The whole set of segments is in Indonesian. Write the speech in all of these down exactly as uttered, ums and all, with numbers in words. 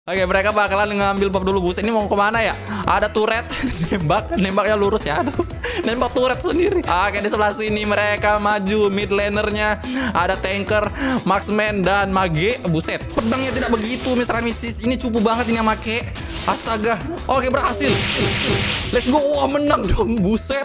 Oke, mereka bakalan ngambil buff dulu. Bus ini mau kemana ya? Ada turret. Nembak, nembaknya lurus ya. Aduh, nembak turret sendiri. Oke, di sebelah sini mereka maju. Mid lanernya ada tanker, marksman, dan mage. Buset, pedangnya tidak begitu, mister and missis. Ini cupu banget ini yang make. Astaga. Oke, berhasil. Let's go. Wah, menang dong. Buset.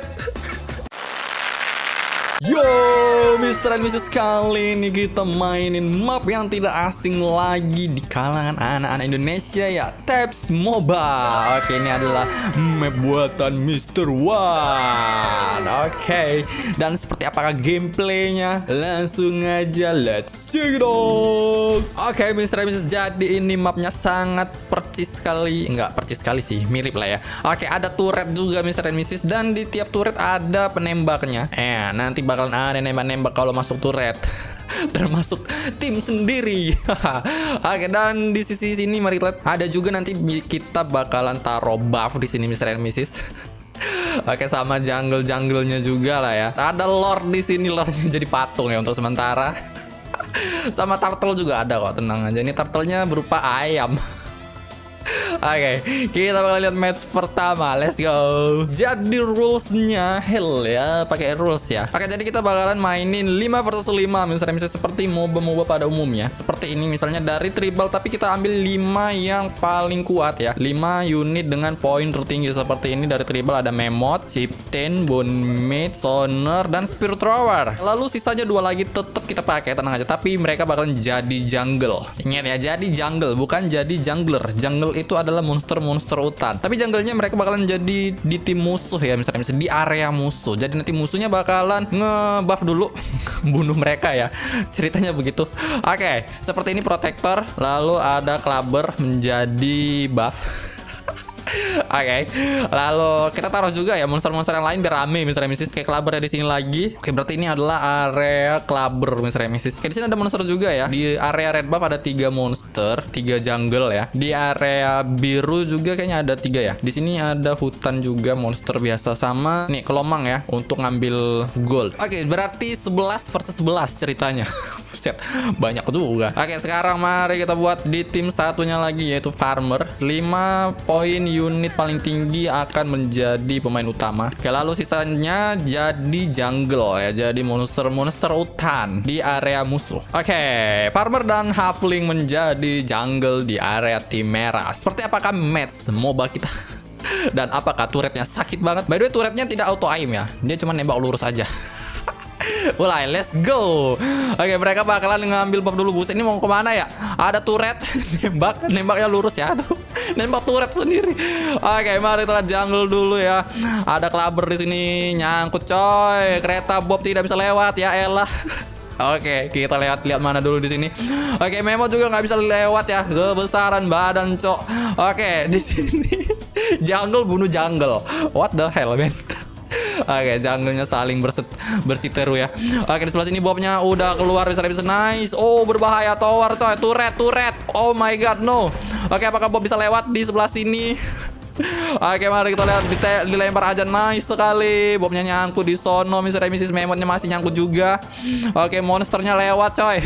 Yo, mister and missis, kali ini kita mainin map yang tidak asing lagi di kalangan anak-anak Indonesia ya, Tabs Mobile. Oke, ini adalah map buatan mister One. Oke, dan seperti apakah gameplaynya? Langsung aja, let's check it out. Oke, mister and missis, jadi ini mapnya sangat percis sekali. Enggak percis sekali sih, mirip lah ya. Oke, ada turret juga mister and missis, dan di tiap turret ada penembaknya. Eh, nanti bakalan ada nembak-nembak kalau masuk turret. Termasuk tim sendiri. Oke, dan di sisi sini mari lihat, ada juga nanti kita bakalan taruh buff di sini mister and missis. Oke, sama jungle-junglenya juga lah ya. Ada lord di sini, lordnya jadi patung ya untuk sementara. Sama turtle juga ada kok, tenang aja. Ini turtle-nya berupa ayam. Oke, okay, kita bakal lihat match pertama. Let's go. Jadi rulesnya hell ya, pakai rules ya. Oke, okay, jadi kita bakalan mainin lima versus lima misalnya, misalnya seperti MOBA-MOBA pada umumnya. Seperti ini misalnya dari tribal, tapi kita ambil lima yang paling kuat ya. lima unit dengan poin tertinggi seperti ini. Dari tribal ada Mammoth, Chieftain, Bonemate, Sonar, dan Spirit Thrower. Lalu sisanya dua lagi tetap kita pakai, tenang aja. Tapi mereka bakalan jadi jungle. Ingat ya, jadi jungle, bukan jadi jungler. Jungle itu adalah monster-monster hutan. Tapi jungle-nya mereka bakalan jadi di tim musuh ya, misalnya, misalnya di area musuh. Jadi nanti musuhnya bakalan nge-buff dulu bunuh mereka ya. Ceritanya begitu. Oke, okay, seperti ini protector, lalu ada clubber menjadi buff. Oke, okay. Lalu kita taruh juga ya monster-monster yang lain biar rame misalnya missis, kayak clubber di sini lagi. Oke, okay, berarti ini adalah area clubber misalnya missis. Oke, di sini ada monster juga ya. Di area red buff ada tiga monster, tiga jungle ya. Di area biru juga kayaknya ada tiga ya. Di sini ada hutan juga, monster biasa, sama nih kelomang ya untuk ngambil gold. Oke, okay, berarti sebelas versus sebelas ceritanya. Banyak juga. Oke, sekarang mari kita buat di tim satunya lagi, yaitu farmer. lima poin unit paling tinggi akan menjadi pemain utama. Oke, lalu sisanya jadi jungle ya, jadi monster-monster hutan di area musuh. Oke, farmer dan halfling menjadi jungle di area tim merah. Seperti apakah match MOBA kita? Dan apakah turretnya sakit banget? By the way, turretnya tidak auto aim ya, dia cuma nembak lurus aja. Mulai, let's go. Oke, mereka bakalan ngambil buff dulu. Bus ini mau kemana ya? Ada turret. Nembak, nembaknya lurus ya. Aduh, nembak turret sendiri. Oke, mari kita lihat jungle dulu ya. Ada clubber di sini, nyangkut coy. Kereta Bob tidak bisa lewat ya elah. Oke, kita lihat lihat mana dulu di sini. Oke, Memo juga nggak bisa lewat ya. Kebesaran badan cok. Oke, di sini jungle bunuh jungle. What the hell, man? Oke, jungle-nya saling berset bersiteru ya. Oke, di sebelah sini Bobnya udah keluar, bisa bisa nice. Oh, berbahaya tower coy, turret, turret. Oh my god, no. Oke, apakah Bob bisa lewat di sebelah sini? Oke, mari kita lihat, dilempar aja, nice sekali. Bobnya nyangkut di sono, mister and missis, Mammoth-nya masih nyangkut juga. Oke, monsternya lewat coy.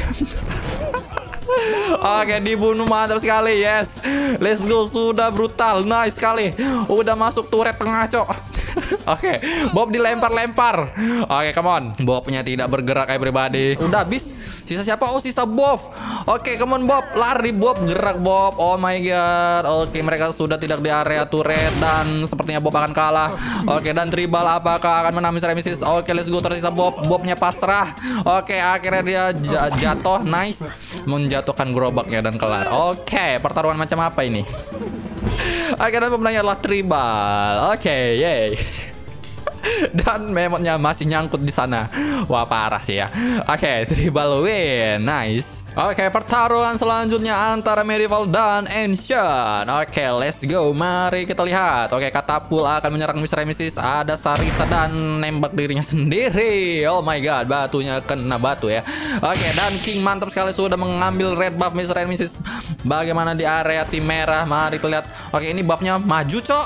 Oke, dibunuh, mantap sekali. Yes, let's go, sudah brutal, nice sekali. Udah masuk turret tengah cok. Oke, Bob dilempar-lempar. Oke, come on. Bobnya tidak bergerak everybody. Udah habis. Sisa siapa? Oh, sisa Bob. Oke, come on Bob. Lari Bob, gerak Bob. Oh my god. Oke, mereka sudah tidak di area turret dan sepertinya Bob akan kalah. Oke, dan tribal apakah akan menang mister and missis? Oke, let's go, tersisa Bob. Bobnya pasrah. Oke, akhirnya dia jatuh. Nice. Menjatuhkan gerobaknya dan kelar. Oke, pertarungan macam apa ini? Oke, dan pemenangnya adalah tribal. Oke, yay. Dan Mammoth-nya masih nyangkut di sana. Wah, parah sih ya. Oke, tribal win. Nice. Oke, pertarungan selanjutnya antara Medieval dan Ancient. Oke, let's go. Mari kita lihat. Oke, Katapul akan menyerang mister and missis. Ada Sarisa dan nembak dirinya sendiri. Oh my god, batunya kena batu ya. Oke, dan King mantap sekali sudah mengambil red buff mister and missis. Bagaimana di area tim merah? Mari kita lihat. Oke, ini buffnya maju cok.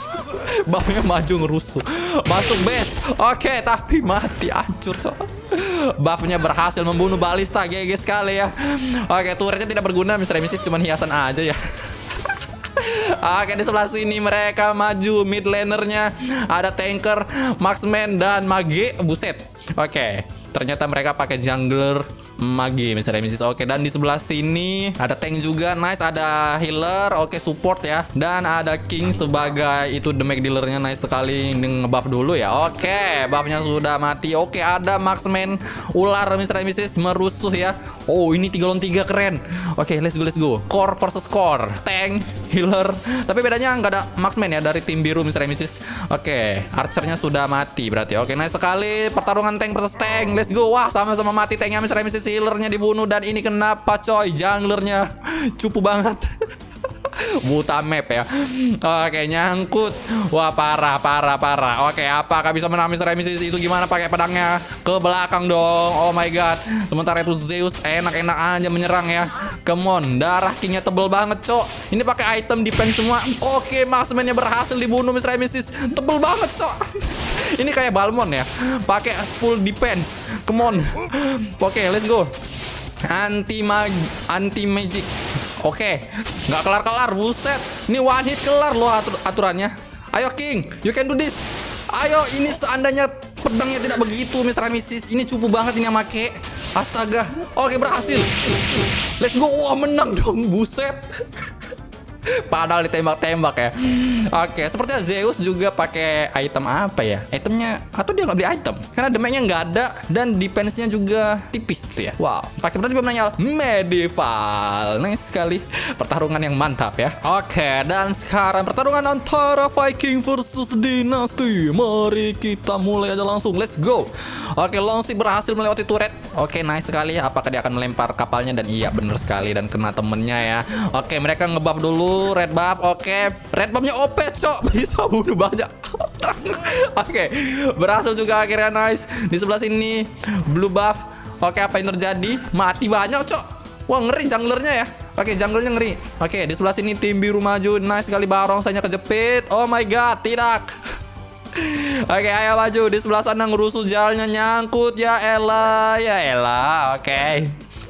Buffnya maju ngerusuh. Masuk base. Oke, tapi mati, hancur cok. Buffnya berhasil membunuh balista. G G sekali ya. Oke, turretnya tidak berguna Mister Nemesis, cuman hiasan aja ya. Oke, di sebelah sini mereka maju. Mid lanernya ada tanker, marksman, dan mage. Buset. Oke, ternyata mereka pakai jungler mage Mister Nemesis. Oke, dan di sebelah sini ada tank juga. Nice, ada healer. Oke, support ya. Dan ada king sebagai itu damage dealernya. Nice sekali. Nge-buff dulu ya. Oke, buffnya sudah mati. Oke, ada marksman ular Mister Nemesis merusuh ya. Oh, ini tiga lawan tiga, keren. Oke, let's go, let's go. Core versus core. Tank, healer. Tapi bedanya nggak ada marksman ya dari tim biru Mister Nemesis. Oke, archernya sudah mati berarti. Oke, nice sekali. Pertarungan tank versus tank. Let's go. Wah, sama-sama mati tanknya Mister Nemesis. Healernya dibunuh. Dan ini kenapa coy? Junglernya cupu banget. Buta map ya. Oke, nyangkut. Wah, parah, parah, parah. Oke, apakah bisa menang Mister Nemesis? Itu gimana pakai pedangnya ke belakang dong. Oh my god. Sementara itu Zeus enak-enak aja menyerang ya. Come on, darah kingnya tebel banget, cok. Ini pakai item defense semua. Oke, marksman-nya berhasil dibunuh Mister Nemesis. Tebel banget, cok. Ini kayak Balmon ya. Pakai full defense. Come on. Oke, let's go. Anti mag anti magic. Oke, nggak kelar-kelar, buset. Ini one hit kelar loh atur aturannya. Ayo King, you can do this. Ayo, ini seandainya pedangnya tidak begitu Mister Nemesis. Ini cupu banget ini yang make. Astaga. Oke, berhasil. Let's go. Wah, menang dong, buset. Padahal ditembak-tembak ya. Oke, sepertinya Zeus juga pakai item apa ya? Itemnya atau dia nggak beli item? Karena damage-nya nggak ada dan defense-nya juga tipis gitu ya. Wow. Pakai berarti pemenangnya medieval. Nice sekali. Pertarungan yang mantap ya. Oke, dan sekarang pertarungan antara Viking versus Dynasty. Mari kita mulai aja langsung. Let's go. Oke, Longsi berhasil melewati turret. Oke, nice sekali. Apakah dia akan melempar kapalnya? Dan iya, bener sekali. Dan kena temennya ya. Oke, mereka ngebuff dulu. Red buff, oke. Red buffnya O P, cok. Bisa bunuh banyak. Oke, berhasil juga akhirnya, nice. Di sebelah sini blue buff. Oke, apa yang terjadi? Mati banyak, cok. Wah, ngeri junglernya ya. Oke, junglernya ngeri. Oke, di sebelah sini tim biru maju. Nice sekali, barongsanya kejepit. Oh my god, tidak. Oke, ayo maju. Di sebelah sana ngerusuh jalannya, nyangkut ya elah. Ya elah, oke.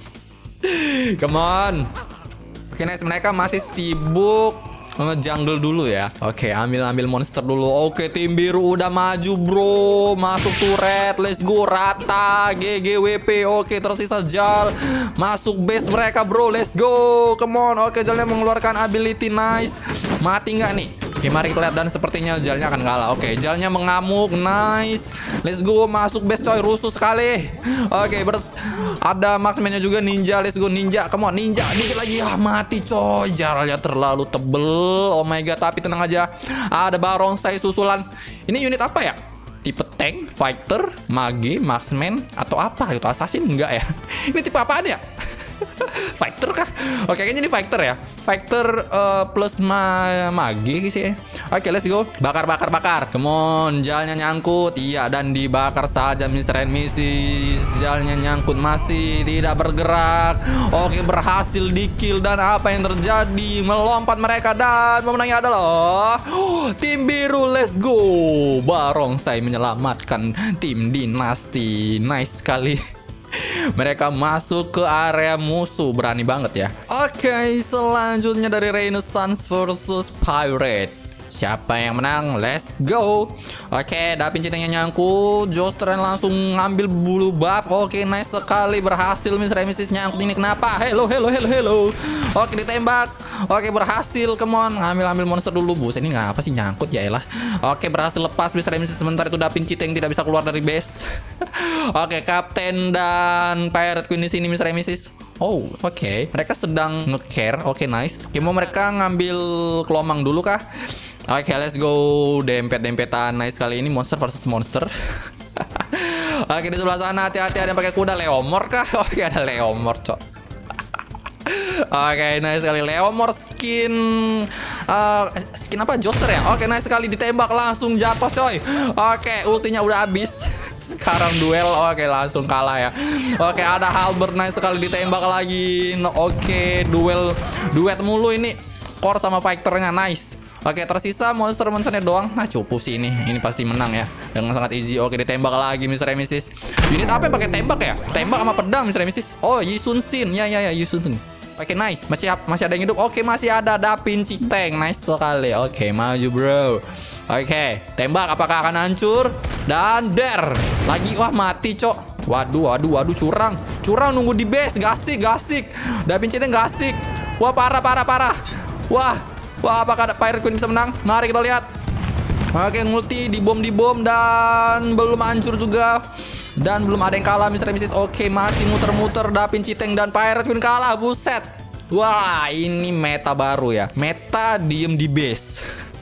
Come on. Oke, nice, mereka masih sibuk nge-jungle dulu ya. Oke, ambil-ambil monster dulu. Oke, tim biru udah maju, bro. Masuk turret. Let's go, rata. G G W P. Oke, tersisa Jal. Masuk base mereka, bro. Let's go. Come on. Oke, Jalnya mengeluarkan ability. Nice. Mati nggak nih? Oke, mari kita lihat. Dan sepertinya Jalnya akan kalah. Oke, Jalnya mengamuk. Nice. Let's go. Masuk base, coy. Rusuh sekali. Oke, ber ada marksman-nya juga, ninja. Let's go, ninja. Come on, ninja. Dikit lagi. Ah, mati, coy. Jalnya terlalu tebel. Oh my god, tapi tenang aja. Ada barongsai susulan. Ini unit apa ya? Tipe tank, fighter, mage, marksman, atau apa? Itu assassin enggak ya? Ini tipe apaan ya? Fighter kah? Oke, kayaknya ini fighter ya. Fighter uh, plus ma mage sih. Oke, let's go. Bakar, bakar, bakar. Come on, Jalnya nyangkut. Iya, dan dibakar saja Mister Nemesis. Jalnya nyangkut, masih tidak bergerak. Oke, berhasil di kill. Dan apa yang terjadi? Melompat mereka dan pemenangnya adalah oh, tim biru. Let's go. Barongsai menyelamatkan tim Dynasty. Nice sekali. Mereka masuk ke area musuh. Berani banget ya. Oke, selanjutnya dari Renaissance versus Pirate. Siapa yang menang? Let's go. Oke, Dapin Cintanya nyangkut. Jostren langsung ngambil bulu buff. Oke, nice sekali. Berhasil Mister Nemesis nyangkut. Ini kenapa? Hello, hello, hello, hello. Oke, ditembak. Oke, berhasil. Come on, ngambil-ambil monster dulu. Bus, ini ngapa sih nyangkut ya elah. Oke, berhasil lepas Mister Nemesis. Sementara itu Dapin Cita yang tidak bisa keluar dari base. Oke, Kapten dan Pirate Queen di sini Mister Nemesis. Oh, oke. Okay. Mereka sedang nge-care. Oke, okay, nice. Oke, okay, mau mereka ngambil kelomang dulu kah? Oke, okay, let's go. Dempet-dempetan. Nice kali ini monster versus monster. Oke, okay, di sebelah sana hati-hati ada yang pakai kuda. Leomor kah? Oke, okay, ada Leomor, cok. Oke, okay, nice sekali. Leomor skin uh, skin apa? Joster ya? Oke, okay, nice sekali. Ditembak langsung jatuh, coy. Oke, okay, ultinya udah habis. Sekarang duel. Oke, okay, langsung kalah ya. Oke, okay, ada Halberd. Nice sekali. Ditembak lagi. No, oke, okay, duel duet mulu ini. Core sama fighternya. Nice. Oke, tersisa monster-monsternya doang. Nah, cukup sih ini. Ini pasti menang ya. Dengan sangat easy. Oke, ditembak lagi mister and missis. Unit apa yang pakai tembak ya? Tembak sama pedang mister and missis. Oh, Yi Sun Shin. Ya, ya, ya, Yi Sun Shin. Oke, nice. Masih masih ada yang hidup. Oke, masih ada Da Vinci Tank. Nice sekali. Oke, maju, bro. Oke, tembak apakah akan hancur? Dan der. Lagi, wah mati, Cok. Waduh, waduh, waduh, curang. Curang nunggu di base. Gasik, gasik. Da Vinci Tank gasik. Wah, parah, parah, parah. Wah, wah, apakah Pirate Queen bisa menang? Mari kita lihat. Oke, multi dibom dibom dan belum hancur juga. Dan belum ada yang kalah mister and missis. Oke, masih muter-muter Da Vinci Tank dan Pirate Queen kalah. Buset. Wah, ini meta baru ya. Meta diem di base.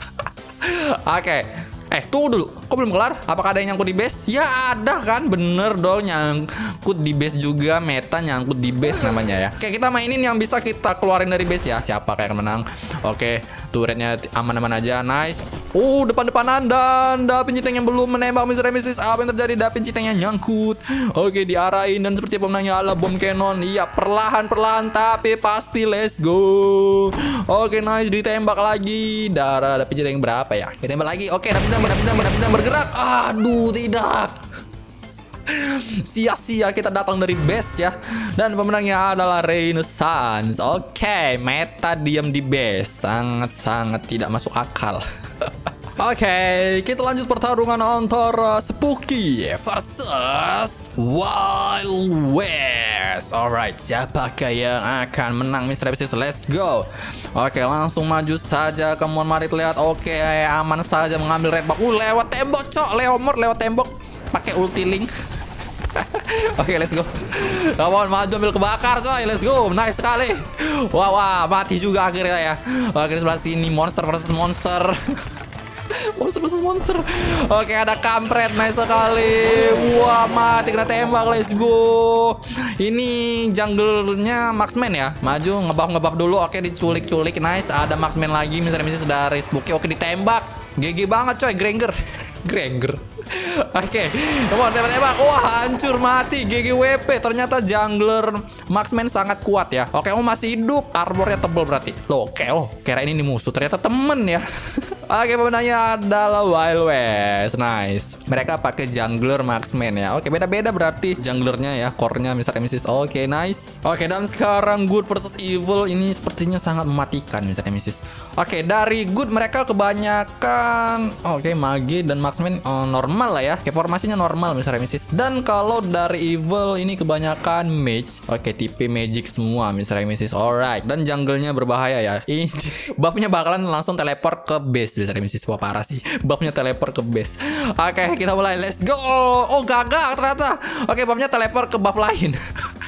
Oke. Eh, tunggu dulu. Kok belum kelar? Apakah ada yang nyangkut di base? Ya ada kan. Bener dong, nyangkut di base juga. Meta nyangkut di base namanya ya. Oke, kita mainin yang bisa kita keluarin dari base ya. Siapa kayak menang? Oke, turretnya aman-aman aja. Nice. Oh, depan-depanan dan Da Vinci Tank yang belum menembak mister and missis. Apa yang terjadi? Da Vinci Tank yang nyangkut. Oke, diarahin dan seperti pemenangnya adalah bom cannon. Iya, perlahan-perlahan tapi pasti. Let's go. Oke, nice. Ditembak lagi. Darah Da Vinci Tank berapa ya? Ditembak lagi. Oke, Da Vinci Tank, Da Vinci Tank, Da Vinci Tank bergerak. Aduh, tidak. Sia-sia kita datang dari base ya. Dan pemenangnya adalah Renaissance. Oke, meta diam di base. Sangat-sangat tidak masuk akal. Oke, kita lanjut pertarungan antara Spooky versus Wild West. Alright, siapakah yang akan menang mister and missis? Let's go. Oke, langsung maju saja. Kemudian mari lihat. Oke, aman saja mengambil red buff. Uh, lewat tembok, Cok. Leomord lewat tembok. Pakai ulti link. Oke, let's go. Come on, maju ambil kebakar, coy. Let's go. Nice sekali. Wah, wah, mati juga akhirnya ya. Oke, di sebelah sini monster versus monster. Monster versus monster. Oke, ada kampret. Nice sekali. Wah, mati kena tembak. Let's go. Ini jungle-nya Marksman ya. Maju, ngebuff-ngebuff dulu. Oke, diculik-culik. Nice. Ada Marksman lagi. Misalnya missis dari Spooky. Oke, ditembak. G G banget, coy. Granger. Granger. Oke, come on, tembak-tembak. Wah, hancur, mati. G G W P. Ternyata jungler Marksman sangat kuat ya. Oke, oh masih hidup. Armornya tebel berarti. Loh, oke, oh kira ini musuh. Ternyata temen ya. Oke, pemenangnya adalah Wild West. Nice. Mereka pakai jungler Marksman ya. Oke, beda-beda berarti junglernya ya. Core-nya mister and missis. Oke, nice. Oke, dan sekarang Good versus Evil. Ini sepertinya sangat mematikan mister and missis. Oke, dari Good mereka kebanyakan oke, Mage dan Marksman oh, normal lah ya. Oke, formasinya normal mister and missis. Dan kalau dari Evil ini kebanyakan Mage. Oke, tipe Magic semua mister and missis. Alright. Dan jungle-nya berbahaya ya. Ini buff-nya bakalan langsung teleport ke base mister and missis. Wah, parah sih. Buff-nya teleport ke base. Oke, kita mulai. Let's go. Oh, gagal ternyata. Oke, buff-nya teleport ke buff lain.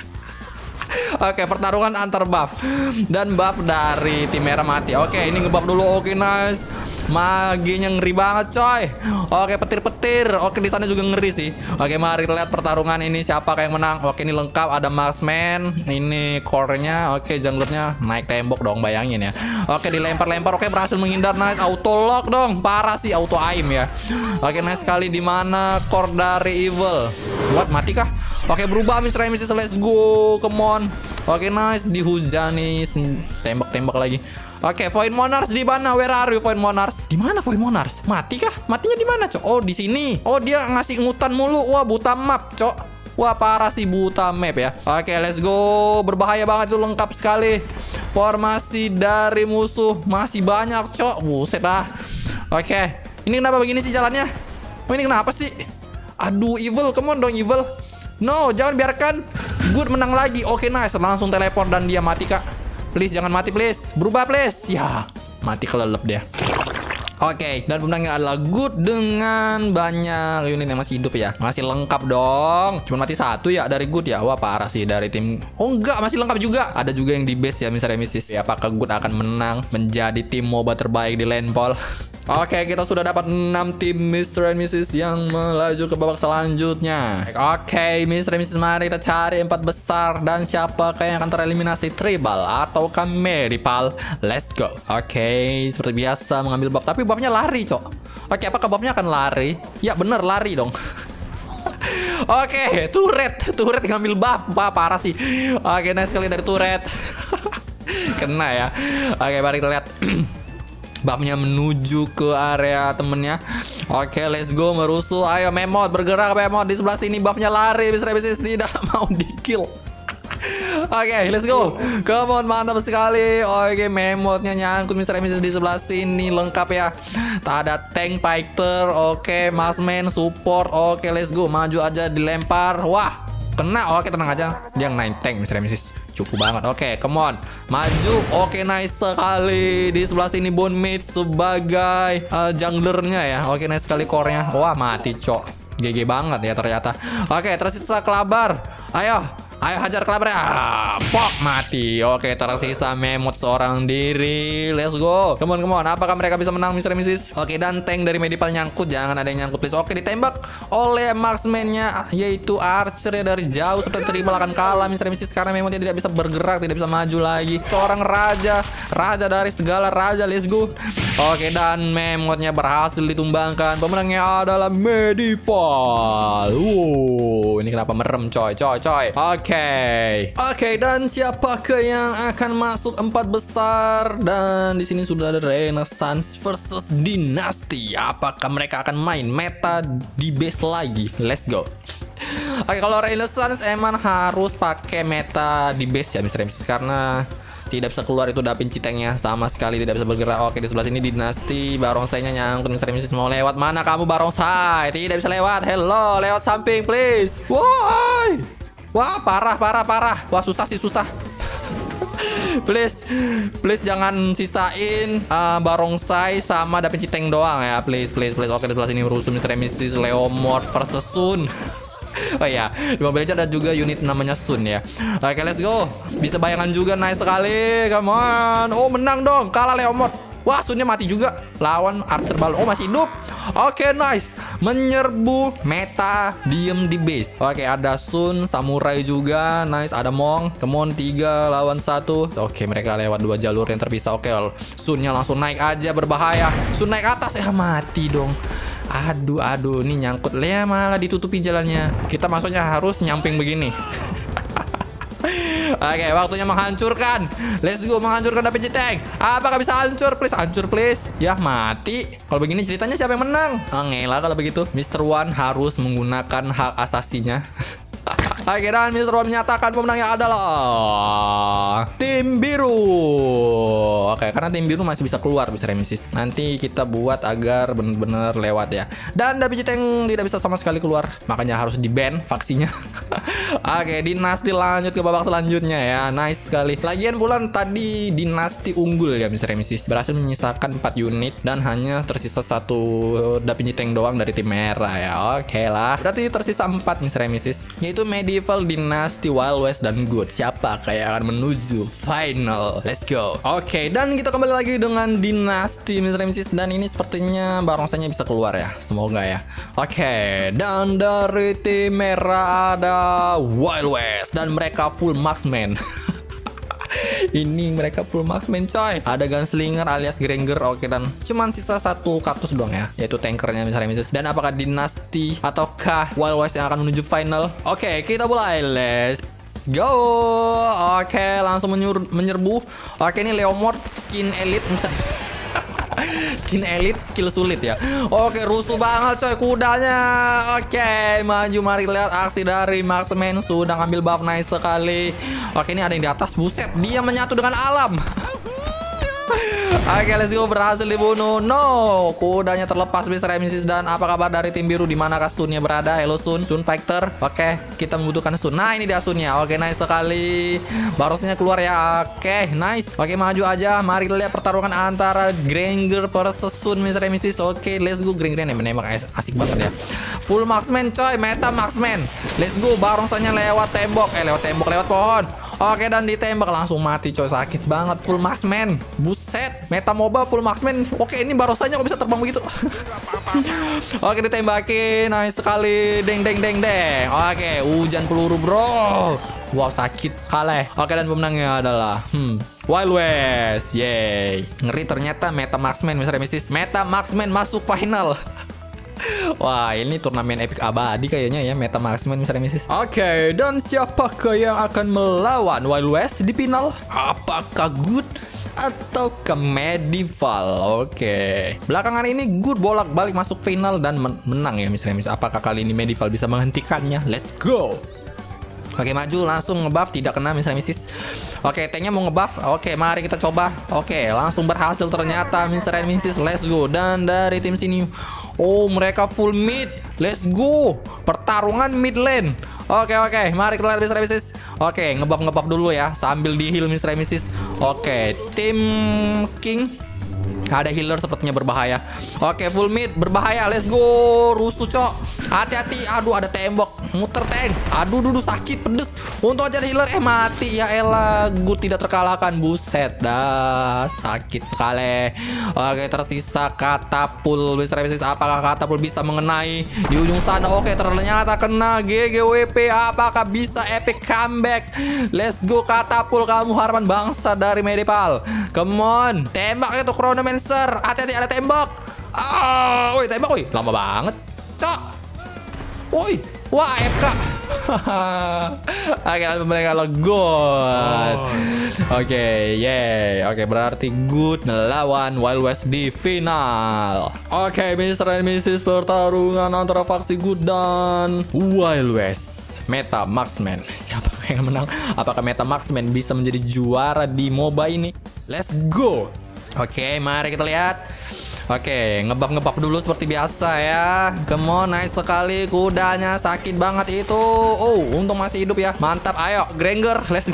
Oke, pertarungan antar buff. Dan buff dari tim merah mati. Oke, ini ngebuff dulu. Oke, nice. Maginya ngeri banget, coy. Oke, petir-petir. Oke, di sana juga ngeri sih. Oke, mari kita lihat pertarungan ini siapa yang menang. Oke, ini lengkap. Ada Marksman. Ini core-nya. Oke, junglernya naik tembok dong, bayangin ya. Oke, dilempar-lempar. Oke, berhasil menghindar. Nice. Auto lock dong. Parah sih auto aim ya. Oke, nice sekali. Di mana core dari Evil? What? Mati kah? Oke, berubah mister and missis. Let's go. Come on. Oke, nice. Dihujani. Tembak-tembak lagi. Oke, Void Monarchs di mana? Where are you, Void Monarchs? Di mana Void Monarchs? Mati kah? Matinya di mana, Cok? Oh, di sini. Oh, dia ngasih ngutan mulu. Wah, buta map, Cok. Wah, parah sih buta map ya. Oke, let's go. Berbahaya banget itu, lengkap sekali. Formasi dari musuh masih banyak, Cok. Buset dah. Oke. Ini kenapa begini sih jalannya? Oh, ini kenapa sih? Aduh, Evil. Come on dong, Evil. No, jangan biarkan Good menang lagi. Oke, nice. Langsung teleport dan dia mati, Kak. Please, jangan mati, please. Berubah, please. Ya, mati kelelep dia. Oke, dan pemenangnya adalah Good dengan banyak unit yang masih hidup ya. Masih lengkap dong. Cuma mati satu ya dari Good ya. Wah, parah sih dari tim. Oh, enggak, masih lengkap juga. Ada juga yang di base ya, mister and missis. Apakah Good akan menang menjadi tim MOBA terbaik di lane pool? Oke, kita sudah dapat enam tim mister and missis yang melaju ke babak selanjutnya. Oke, mister and missis, mari kita cari empat besar. Dan siapakah yang akan tereliminasi, tribal atau Meripal? Let's go. Oke, seperti biasa mengambil buff. Tapi buffnya lari, Cok. Oke, apakah buffnya akan lari? Ya, bener, lari dong. Oke, turret. Turret ngambil buff. Wah, parah sih. Oke, nice sekali dari turret. Kena ya. Oke, mari kita lihat. buffnya menuju ke area temennya. Oke, let's go merusuh. Ayo Memot bergerak, Memot di sebelah sini buffnya lari, Mister Nemesis tidak mau di kill. Oke, okay, let's go. Come on, mantap sekali. Oke, okay, Memotnya nyangkut Mister Nemesis di sebelah sini, lengkap ya. Tak ada tank fighter. Oke, okay, marksman support. Oke, okay, let's go. Maju aja dilempar. Wah, kena. Oke, okay, tenang aja. Dia naik tank Mister Nemesis. Cukup banget. Oke, okay, come on. Maju. Oke, okay, nice sekali. Di sebelah sini Bone Mage sebagai uh, junglernya ya. Oke, okay, nice sekali core-nya. Wah, mati, cok. G G banget ya ternyata. Oke, okay, tersisa Kelabar. Ayo. Ayo hajar Kelabar. Ah, pok, mati. Oke, tersisa Memot seorang diri. Let's go. Come on, come on. Apakah mereka bisa menang Mister Nemesis? Oke, dan tank dari Medipal nyangkut. Jangan ada yang nyangkut, please. Oke, ditembak oleh marksman-nya, yaitu Archer ya, dari jauh. Sudah terima akan kalah Mister Nemesis karena Memotnya tidak bisa bergerak, tidak bisa maju lagi. Seorang raja, raja dari segala raja. Let's go. Oke, dan Memotnya berhasil ditumbangkan. Pemenangnya adalah Medipal. Wow, ini kenapa merem, coy, coy, coy. Oke. Oke, okay. Oke, okay, dan siapakah yang akan masuk empat besar? Dan di sini sudah ada Renaissance versus Dynasty. Apakah mereka akan main meta di base lagi? Let's go. Oke, okay, kalau Renaissance emang harus pakai meta di base ya Mister Nemesis, karena tidak bisa keluar itu Da Vinci tanknya, sama sekali tidak bisa bergerak. Oke, di sebelah sini Dynasty, barongsainya nyangkut Mister Nemesis. Mau lewat mana kamu barongsai? Tidak bisa lewat. Hello, lewat samping please. Woi. Wah, parah, parah, parah. Wah, susah sih, susah. Please, please jangan sisain uh, barongsai sama Da Vinci tank doang ya. Please, please, please. Oke, di sebelah sini rusuh Mister Nemesis, Leomord versus Sun. Oh iya, di Mobile Legends ada juga unit namanya Sun ya. Oke, let's go. Bisa bayangan juga, nice sekali. Come on. Oh, menang dong. Kalah Leomord. Wah, Sunnya mati juga. Lawan Archer Balon. Oh, masih hidup. Oke, nice. Menyerbu meta diem di base. Oke, ada Sun, Samurai juga. Nice, ada Mong. Kemon tiga lawan satu. Oke, mereka lewat dua jalur yang terpisah. Oke, Sunnya langsung naik aja, berbahaya. Sun naik atas. Ya, mati dong. Aduh, aduh. Ini nyangkut. Lea malah ditutupi jalannya. Kita maksudnya harus nyamping begini. Oke, waktunya menghancurkan. Let's go, menghancurkan Da Vinci tank. Apakah bisa hancur? Please, hancur please. Ya, mati. Kalau begini ceritanya siapa yang menang? Oh, ngelah kalau begitu. Mister One harus menggunakan hak asasinya. Oke, dan Mister One menyatakan pemenangnya adalah tim biru. Oke, karena tim biru masih bisa keluar Mister Nemesis. Nanti kita buat agar benar-benar lewat ya. Dan Da Vinci tank tidak bisa sama sekali keluar, makanya harus di-ban faksinya. Oke, Dynasty lanjut ke babak selanjutnya ya. Nice sekali. Lagian bulan tadi Dynasty unggul ya Mister Nemesis. Berhasil menyisakan empat unit dan hanya tersisa satu Da Vinci tank doang dari tim merah ya. Oke lah. Berarti tersisa empat Mister Nemesis, yaitu Medieval, Dynasty, Wild West, dan Good. Siapa yang akan menuju final? Let's go. Oke, dan kita kembali lagi dengan Dynasty Mister Nemesis, dan ini sepertinya barongsainya bisa keluar ya. Semoga ya. Oke, dan dari tim merah ada Wild West dan mereka full marksman. Ini mereka full marksman coy. Ada gunslinger alias Granger. Oke, dan cuman sisa satu kaktus doang ya, yaitu tankernya Mister Nemesis. Dan apakah Dynasty ataukah Wild West yang akan menuju final? Oke, kita mulai. Let's go. Oke, langsung menyerbu. Oke, ini Leomord skin elite Mister Skin elite, skill sulit ya. Oke, rusuh banget coy kudanya. Oke, maju, mari lihat aksi dari marksman. Sudah ngambil buff, nice sekali. Oke, ini ada yang di atas, buset. Dia menyatu dengan alam. Oke, let's go, berhasil dibunuh. No, kudanya terlepas Mister Nemesis. Dan apa kabar dari tim biru? Di manakah Sunnya berada? Hello Sun, Sun Fighter. Oke, kita membutuhkan Sun. Nah, ini dia Sunnya. Oke, nice sekali. Barosnya keluar ya. Oke, nice. Oke, maju aja. Mari kita lihat pertarungan antara Granger versus Sun Mister Nemesis. Oke, let's go. Granger yang menembak asik banget ya. Full marksman coy, meta marksman. Let's go, barongsainya lewat tembok. Eh, lewat tembok, lewat pohon. Oke, dan ditembak langsung mati coy, sakit banget. Full marksman, buset. Meta MOBA full marksman. Oke, ini barongsainya kok bisa terbang begitu. Oke, ditembakin, nice sekali. Deng deng deng deng. Oke, hujan peluru bro. Wow, sakit sekali. Oke, dan pemenangnya adalah hmm, Wild West. Yeay. Ngeri ternyata meta marksman Mister Nemesis. Meta marksman masuk final. Wah, ini turnamen epic abadi kayaknya ya, meta marksman Mister Nemesis. Oke, okay, dan siapakah yang akan melawan Wild West di final? Apakah Good atau ke medieval. Oke. Belakangan ini Good bolak-balik masuk final dan men menang ya Mister Nemesis. Apakah kali ini medieval bisa menghentikannya? Let's go. Oke, maju langsung ngebuff, tidak kena Mister Nemesis. Oke, tanknya mau ngebuff. Oke, mari kita coba. Oke, langsung berhasil ternyata Mister Nemesis. Let's go. Dan dari tim sini, oh mereka full mid. Let's go. Pertarungan mid lane. Oke oke, mari kita lihat Mister Nemesis. Oke, ngebuff ngebuff dulu ya sambil di heal Mister Nemesis. Oke, tim King ada healer sepertinya berbahaya. Oke, full mid berbahaya. Let's go. Rusuh, cok. Hati-hati. Aduh, ada tembok. Muter tank. Aduh, duduh sakit, pedes. Untuk aja healer eh mati. Ya elah, Good tidak terkalahkan. Buset dah, sakit sekali. Oke, tersisa katapul Mister Nemesis. Apakah katapul bisa mengenai di ujung sana? Oke, ternyata kena. G G W P. Apakah bisa epic comeback? Let's go katapul, kamu harapan bangsa dari medieval. Come on, tembak itu Chronomancer. Hati-hati, ada tembok. Ah, woi tembak, woi lama banget, cok. Woi, wah F K. Akhirnya mereka lo good. Oke, yay. Oke, berarti Good melawan Wild West di final. Oke, Mister and Missus pertarungan antara faksi Good dan Wild West. Meta Marksman. Siapa yang menang? Apakah Meta Marksman bisa menjadi juara di MOBA ini? Let's go. Oke, mari kita lihat. Oke, ngebuff-ngebuff dulu seperti biasa ya. Come on, nice sekali. Kudanya sakit banget itu. Oh, untung masih hidup ya. Mantap, ayo Granger, let's go.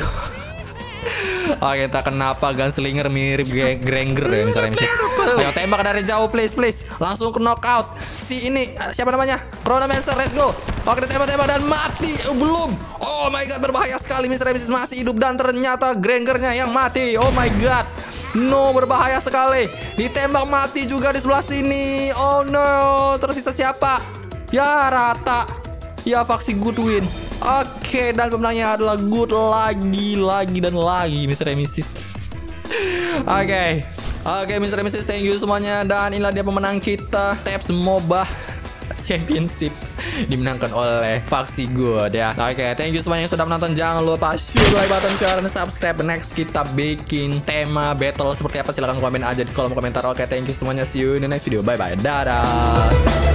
Oke, entah kenapa Gunslinger mirip Granger ya misalnya. Ayo tembak dari jauh, please, please. Langsung ke knockout. Si ini, siapa namanya? Chronomancer, let's go. Oke, tembak-tembak dan mati. Oh, belum. Oh my god, berbahaya sekali. Mister Nemesis masih hidup dan ternyata Grangernya yang mati. Oh my god. No, berbahaya sekali. Ditembak mati juga di sebelah sini. Oh no, tersisa siapa? Ya, rata. Ya, faksi Good win. Oke, dan pemenangnya adalah Good lagi, lagi dan lagi Mister Nemesis. Oke. Oke, Mister Nemesis, thank you semuanya. Dan inilah dia pemenang kita, Tabs MOBA Championship, dimenangkan oleh faksi Good ya. Oke, thank you semuanya yang sudah menonton. Jangan lupa share, like button, share, dan subscribe. Next kita bikin tema battle seperti apa, silahkan komen aja di kolom komentar. Oke, thank you semuanya. See you in the next video. Bye bye. Dadah.